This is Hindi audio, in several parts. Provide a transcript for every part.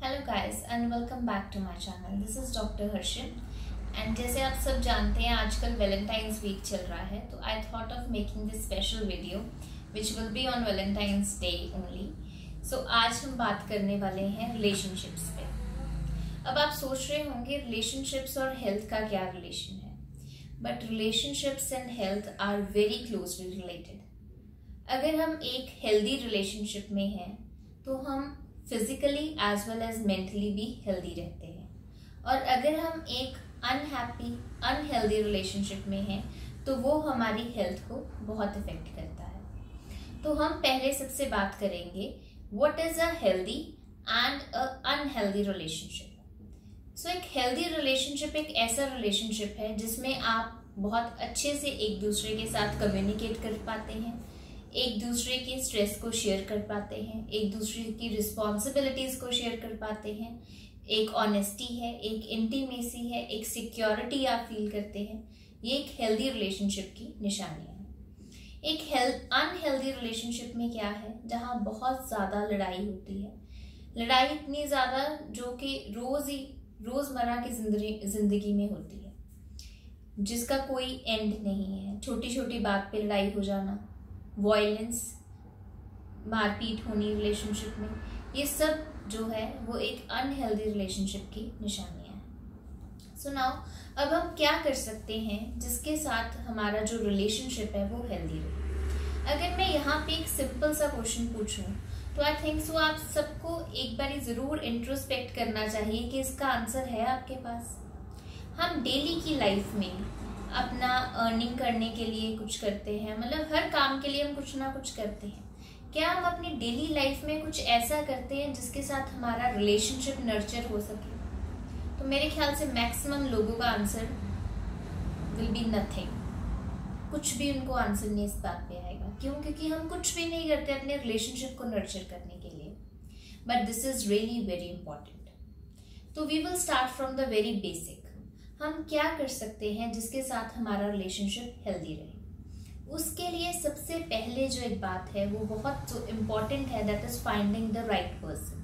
Hello guys and welcome back to my channel. This is doctor Harshil and जैसे आप सब जानते हैं आजकल वैलेंटाइंस वीक चल रहा है, तो I thought of making this special video which will be on Valentine's day only. So आज हम बात करने वाले हैं रिलेशनशिप्स पे। अब आप सोच रहे होंगे रिलेशनशिप्स और हेल्थ का क्या रिलेशन है, but relationships and health are very closely related. अगर हम एक हेल्दी रिलेशनशिप में हैं तो हम physically as well as mentally भी हेल्दी रहते हैं, और अगर हम एक अनहैप्पी अनहेल्दी रिलेशनशिप में हैं तो वो हमारी हेल्थ को बहुत इफेक्ट करता है। तो हम पहले सबसे बात करेंगे what is a healthy and a unhealthy relationship. So एक हेल्दी रिलेशनशिप एक ऐसा रिलेशनशिप है जिसमें आप बहुत अच्छे से एक दूसरे के साथ कम्युनिकेट कर पाते हैं, एक दूसरे के स्ट्रेस को शेयर कर पाते हैं, एक दूसरे की रिस्पॉन्सिबिलिटीज को शेयर कर पाते हैं, एक ऑनेस्टी है, एक इंटीमेसी है, एक सिक्योरिटी आप फील करते हैं। ये एक हेल्दी रिलेशनशिप की निशानियां हैं। एक अनहेल्दी रिलेशनशिप में क्या है, जहाँ बहुत ज्यादा लड़ाई होती है, लड़ाई इतनी ज्यादा जो कि रोजमर्रा की जिंदगी में होती है, जिसका कोई एंड नहीं है। छोटी छोटी बात पे लड़ाई हो जाना, वायलेंस, मारपीट होनी रिलेशनशिप में, ये सब जो है वो एक अनहेल्दी रिलेशनशिप की निशानियां हैं। सो नाउ अब हम क्या कर सकते हैं जिसके साथ हमारा जो रिलेशनशिप है वो हेल्दी रहे। अगर मैं यहाँ पे एक सिंपल सा क्वेश्चन पूछूं तो आई थिंक सो आप सबको एक बार जरूर इंट्रोस्पेक्ट करना चाहिए कि इसका आंसर है आपके पास। हम डेली की लाइफ में अपना अर्निंग करने के लिए कुछ करते हैं, मतलब हर काम के लिए हम कुछ ना कुछ करते हैं। क्या हम अपनी डेली लाइफ में कुछ ऐसा करते हैं जिसके साथ हमारा रिलेशनशिप नर्चर हो सके? तो मेरे ख्याल से मैक्सिमम लोगों का आंसर विल बी नथिंग। कुछ भी उनको आंसर नहीं इस बात पे आएगा। क्यों? क्योंकि हम कुछ भी नहीं करते अपने रिलेशनशिप को नर्चर करने के लिए। But this is really very important. तो we will start from the very basic. हम क्या कर सकते हैं जिसके साथ हमारा रिलेशनशिप हेल्दी रहे? उसके लिए सबसे पहले जो एक बात है वो बहुत इम्पॉर्टेंट है, that is finding the right person.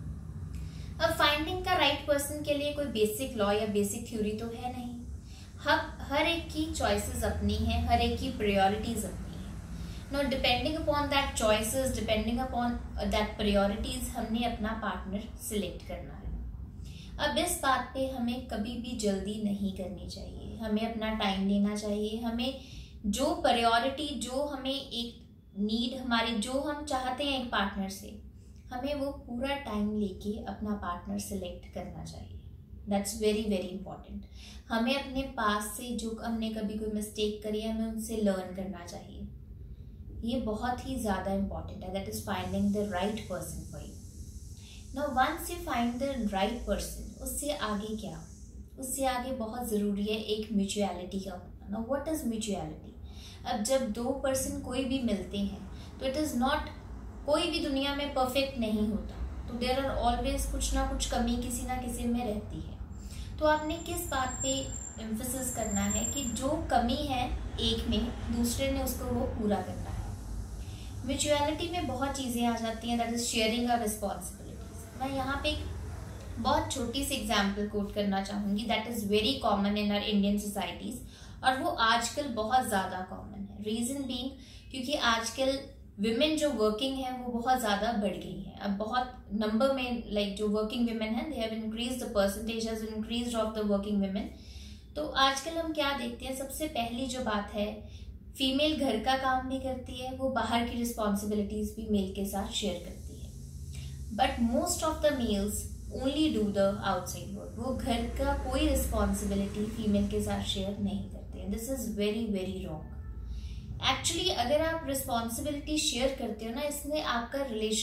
अब फाइंडिंग का राइट पर्सन के लिए कोई बेसिक लॉ या बेसिक थ्योरी तो है नहीं। हर एक की चॉइसेस अपनी हैं, हर एक की प्रायोरिटीज अपनी हैं। No depending upon that choices, depending upon that priorities, हमने अपना पार्टनर सिलेक्ट करना है। अब इस बात पे हमें कभी भी जल्दी नहीं करनी चाहिए, हमें अपना टाइम लेना चाहिए। हमें जो प्रायोरिटी, जो हमें एक नीड हमारी, जो हम चाहते हैं एक पार्टनर से, हमें वो पूरा टाइम लेके अपना पार्टनर सिलेक्ट करना चाहिए। That's very very important. हमें अपने पास से जो हमने कभी कोई मिस्टेक करी है, हमें उनसे लर्न करना चाहिए। ये बहुत ही ज़्यादा इंपॉर्टेंट है। That is finding the right person for you. Now once you find the right person, उससे आगे क्या? उससे आगे बहुत ज़रूरी है एक म्यूचुअलिटी का होना। Now what is mutuality? अब जब दो पर्सन कोई भी मिलते हैं तो इट इज़ नॉट, कोई भी दुनिया में परफेक्ट नहीं होता, तो देयर आर ऑलवेज कुछ ना कुछ कमी किसी ना किसी में रहती है। तो आपने किस बात पे एम्फेसिस करना है कि जो कमी है एक में, दूसरे ने उसको वो पूरा करना है। म्यूचुअलिटी में बहुत चीज़ें आ जाती हैं, that is sharing a responsibilities. मैं यहाँ पे एक बहुत छोटी सी एग्जाम्पल कोट करना चाहूँगी, that is very common in our Indian societies, और वो आजकल बहुत ज़्यादा कॉमन है। रीज़न बीइंग क्योंकि आजकल विमेन जो वर्किंग है वो बहुत ज़्यादा बढ़ गई हैं। अब बहुत नंबर में जो वर्किंग विमेन है, they have increase, the percentage has increased of the working women. तो आजकल हम क्या देखते हैं, सबसे पहली जो बात है, फीमेल घर का काम भी करती है, वो बाहर की रिस्पॉन्सिबिलिटीज भी मेल के साथ शेयर करती है। But most of the males only do the outside work. वो घर का कोई रिस्पॉन्सिबिलिटी फीमेल के साथ शेयर नहीं करते हैं। This is very very wrong. Actually अगर आप रिस्पॉन्सिबिलिटी शेयर करते हो ना, इसमें आपका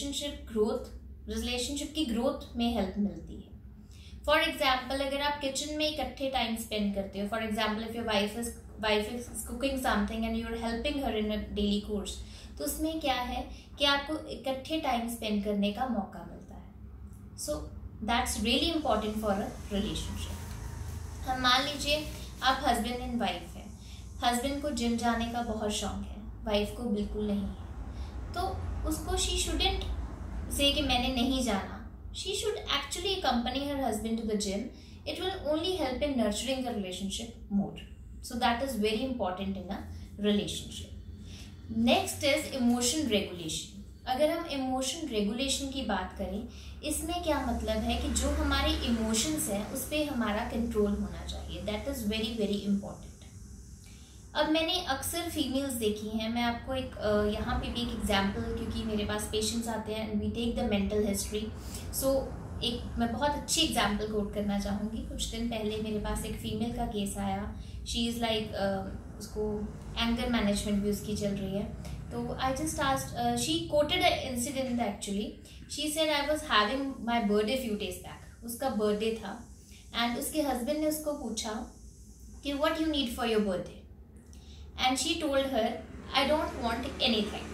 रिलेशनशिप की ग्रोथ में हेल्प मिलती है। फॉर एग्जाम्पल, अगर आप किचन में इकट्ठे टाइम स्पेंड करते हो, for example if your wife is cooking something and you are helping her in a daily course, तो उसमें क्या है कि आपको इकट्ठे टाइम स्पेंड करने का मौका मिलता है। So that's really important for a relationship. हम मान लीजिए आप हस्बैंड एंड वाइफ हैं, हस्बैंड को जिम जाने का बहुत शौक है, वाइफ को बिल्कुल नहीं है, तो उसको शी शुडेंट से कि मैंने नहीं जाना, she should actually accompany her husband to the gym. It will only help in nurturing the relationship more. So that is very important in a relationship. Next is emotion regulation. अगर हम इमोशन रेगुलेशन की बात करें, इसमें क्या मतलब है कि जो हमारे इमोशंस हैं उस पर हमारा कंट्रोल होना चाहिए. That is very very important. अब मैंने अक्सर फीमेल्स देखी हैं, मैं आपको एक यहाँ पे भी एक एग्जांपल, क्योंकि मेरे पास पेशेंट्स आते हैं and we take the mental history. So एक मैं बहुत अच्छी एग्जांपल कोट करना चाहूँगी. कुछ दिन पहले मेरे पास एक फीमेल का केस आया. शी इज़ लाइक उसको एंगर मैनेजमेंट भी उसकी चल रही है. तो I just asked, she quoted a incident actually. She said I was having my birthday few days back. उसका बर्थडे था एंड उसके हस्बैंड ने उसको पूछा कि what you need for your birthday. And she told her I don't want anything.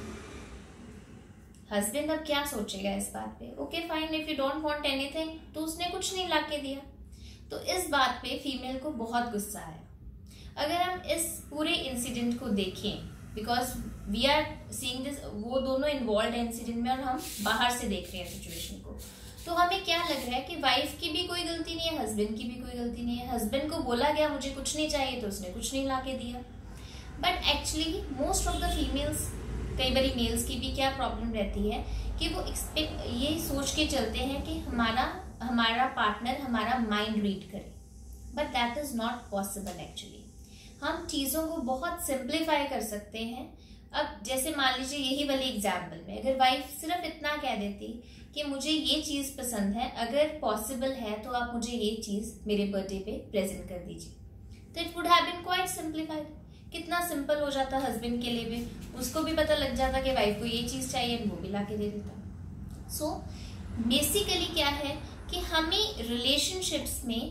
Husband अब क्या सोचेगा इस बात पे? Okay fine, if you don't want anything, तो उसने कुछ नहीं ला के दिया. तो इस बात पे फीमेल को बहुत गुस्सा आया. अगर हम इस पूरे इंसिडेंट को देखें, because we are seeing this, वो दोनों इन्वॉल्व है इंसिडेंट में और हम बाहर से देख रहे हैं सिचुएशन को, तो हमें क्या लग रहा है कि वाइफ की भी कोई गलती नहीं है, हस्बैंड की भी कोई गलती नहीं है. हस्बैंड को बोला गया मुझे कुछ नहीं चाहिए तो उसने कुछ नहीं ला के दिया. But actually most of the females, कई बारी मेल्स की भी क्या प्रॉब्लम रहती है कि वो ये सोच के चलते हैं कि हमारा पार्टनर हमारा माइंड रीड करे. But that is not possible. Actually हम चीज़ों को बहुत सिंप्लीफाई कर सकते हैं. अब जैसे मान लीजिए यही वाली एग्जाम्पल में अगर वाइफ सिर्फ इतना कह देती कि मुझे ये चीज़ पसंद है, अगर पॉसिबल है तो आप मुझे ये चीज़ मेरे बर्थडे पे प्रेजेंट कर दीजिए, तो it would have been quite simplified. कितना सिंपल हो जाता हस्बैंड के लिए भी. उसको भी पता लग जाता कि वाइफ को ये चीज़ चाहिए, वो भी ला के दे देता. सो बेसिकली क्या है कि हमें रिलेशनशिप्स में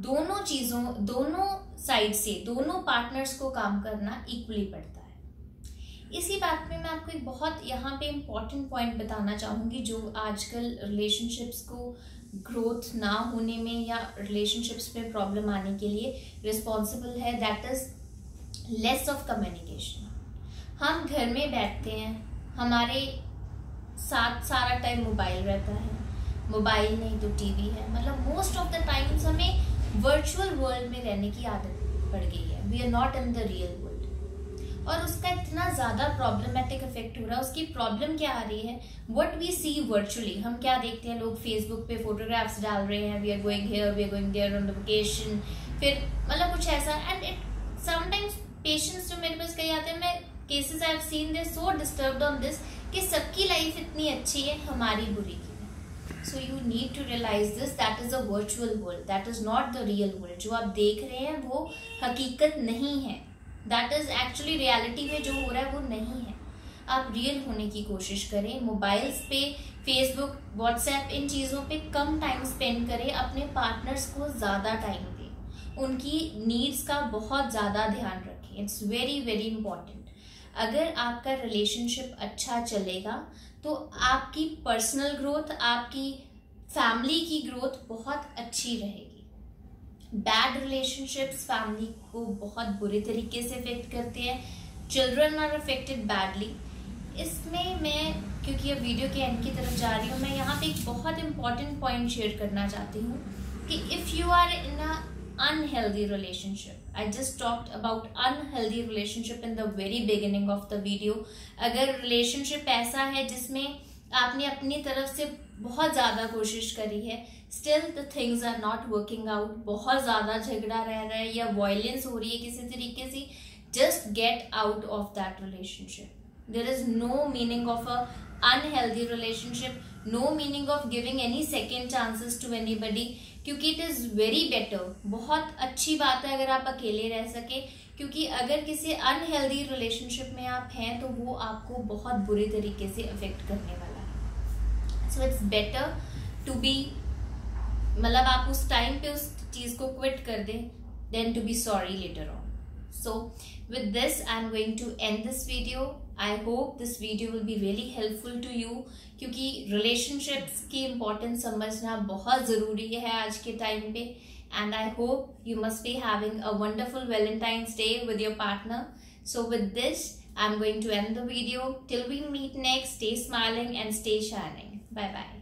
दोनों साइड से दोनों पार्टनर्स को काम करना इक्वली पड़ता है. इसी बात में मैं आपको एक बहुत यहाँ पे इम्पॉर्टेंट पॉइंट बताना चाहूँगी जो आजकल रिलेशनशिप्स को ग्रोथ ना होने में या रिलेशनशिप्स में प्रॉब्लम आने के लिए रिस्पॉन्सिबल है. That is less of communication. हम घर में बैठते हैं, हमारे साथ सारा टाइम मोबाइल रहता है, मोबाइल नहीं तो टीवी है. मतलब मोस्ट ऑफ द टाइम्स हमें वर्चुअल वर्ल्ड में रहने की आदत पड़ गई है. We are not in the real world. और उसका इतना ज़्यादा प्रॉब्लमेटिक इफेक्ट हो रहा है. उसकी प्रॉब्लम क्या आ रही है? व्हाट वी सी वर्चुअली, हम क्या देखते हैं, लोग फेसबुक पे फोटोग्राफ्स डाल रहे हैं, we are going here, we are going there on the vacation, फिर मतलब कुछ ऐसा. एंड इट समटाइम्स पेशेंट्स जो मेरे पास कहीं आते हैं, मैं cases I have seen, they so disturbed on this कि सबकी लाइफ इतनी अच्छी है, हमारी बुरी की. So you need to realize this, that is a virtual world, that is not the real world. जो आप देख रहे हैं वो हकीकत नहीं है. That is actually reality में जो हो रहा है वो नहीं है. आप रियल होने की कोशिश करें. मोबाइल्स पे, फेसबुक, व्हाट्सएप, इन चीज़ों पे कम टाइम स्पेंड करें. अपने पार्टनर्स को ज़्यादा टाइम दें. उनकी नीड्स का बहुत ज़्यादा ध्यान रखें. It's very very important. अगर आपका रिलेशनशिप अच्छा चलेगा तो आपकी पर्सनल ग्रोथ, आपकी फैमिली की ग्रोथ बहुत अच्छी रहेगी. बैड रिलेशनशिप्स फैमिली को बहुत बुरे तरीके से इफेक्ट करते हैं. Children are affected badly. इसमें मैं, क्योंकि अब वीडियो के एंड की तरफ जा रही हूँ, मैं यहाँ पे एक बहुत इंपॉर्टेंट पॉइंट शेयर करना चाहती हूँ कि if you are in a unhealthy relationship, I just talked about unhealthy relationship in the very beginning of the video. अगर relationship ऐसा है जिसमें आपने अपनी तरफ से बहुत ज़्यादा कोशिश करी है, still the things are not working out, बहुत ज़्यादा झगड़ा रह रहा है या violence हो रही है किसी तरीके से, just get out of that relationship. There is no meaning of a unhealthy relationship, no meaning of giving any second chances to anybody, क्योंकि इट इज़ वेरी बेटर. बहुत अच्छी बात है अगर आप अकेले रह सके, क्योंकि अगर किसी अनहेल्दी रिलेशनशिप में आप हैं तो वो आपको बहुत बुरी तरीके से अफेक्ट करने वाला है. So it's better to be, मतलब आप उस टाइम पे उस चीज़ को क्विट कर दें then to be sorry later on. So with this I am going to end this video. I hope this video will be really helpful to you, क्योंकि relationships की importance समझना बहुत ज़रूरी है आज के टाइम पे. And I hope you must be having a wonderful Valentine's Day with your partner. So with this I am going to end the video. Till we meet next, stay smiling and stay shining. Bye bye.